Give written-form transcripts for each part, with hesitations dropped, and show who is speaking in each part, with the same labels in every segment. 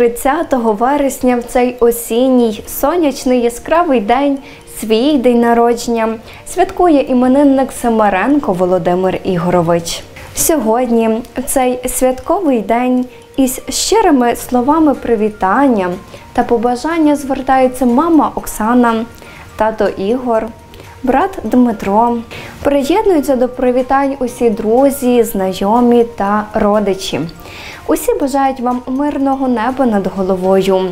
Speaker 1: 30 вересня в цей осінній, сонячний, яскравий день, свій день народження, святкує іменинник Семеренко Володимир Ігорович. Сьогодні, в цей святковий день, із щирими словами привітання та побажання звертається мама Оксана, тато Ігор, брат Дмитро. Приєднуються до привітань усі друзі, знайомі та родичі. Усі бажають вам мирного неба над головою,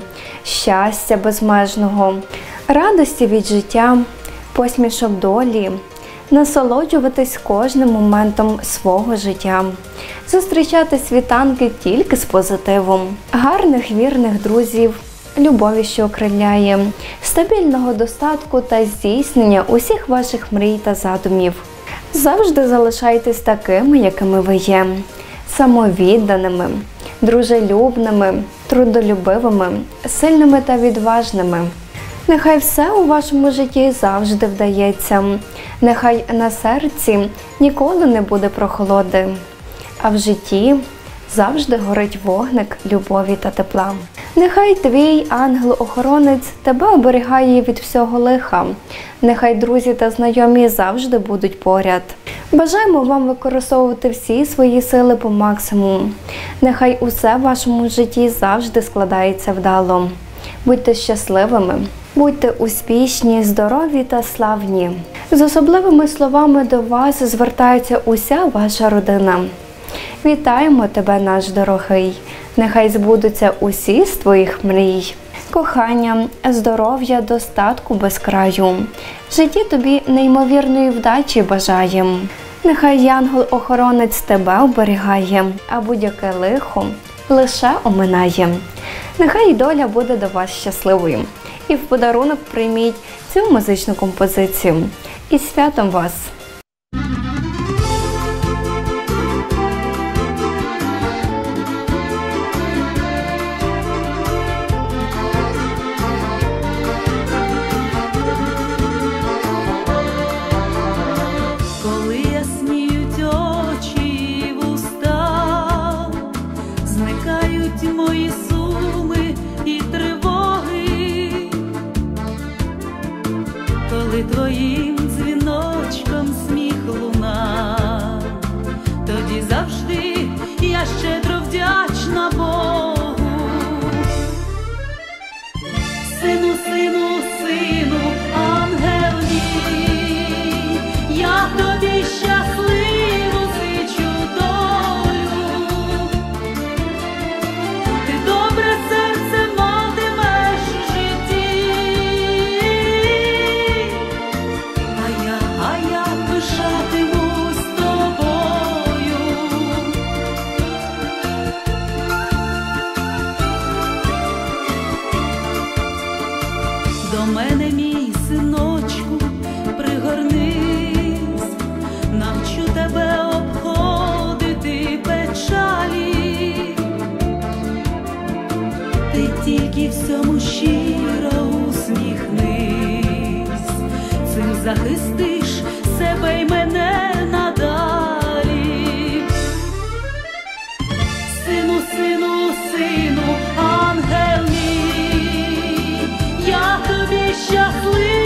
Speaker 1: щастя безмежного, радості від життя, посмішок долі, насолоджуватись кожним моментом свого життя, зустрічати світанки тільки з позитивом, гарних вірних друзів, любові, що окриляє, стабільного достатку та здійснення усіх ваших мрій та задумів. Завжди залишайтесь такими, якими ви є, самовідданими, дружелюбними, трудолюбивими, сильними та відважними. Нехай все у вашому житті завжди вдається, нехай на серці ніколи не буде прохолоди, а в житті завжди горить вогник любові та тепла. Нехай твій ангел-охоронець тебе оберігає від всього лиха, нехай друзі та знайомі завжди будуть поряд. Бажаємо вам використовувати всі свої сили по максимуму. Нехай усе в вашому житті завжди складається вдало. Будьте щасливими, будьте успішні, здорові та славні. З особливими словами до вас звертається уся ваша родина. Вітаємо тебе, наш дорогий! Нехай збудуться усі з твоїх мрій. Кохання, здоров'я, достатку без краю. В житті тобі неймовірної вдачі бажаєм. Нехай янгол-охоронець тебе оберігає, а будь-яке лихо лише оминає. Нехай доля буде до вас щасливою. І в подарунок прийміть цю музичну композицію. Із святом вас!
Speaker 2: Мої суми і тривоги, коли твоїм дзвіночком сміх луна, тоді завжди я щедро вдячна Богу. Сину, сину, сину, ангел мій, я тобі щасливу зичу долю. Ти добре серце матимеш в житті, а я пишатимусь тобою. До мене, мій синочку, пригорнись, навчу тебе обходити печалі. Ти тільки всьому щиро усміхнись, цим захистиш себе й мене надалі. Сину, сину, сину, ангел мій, я тобі щасливий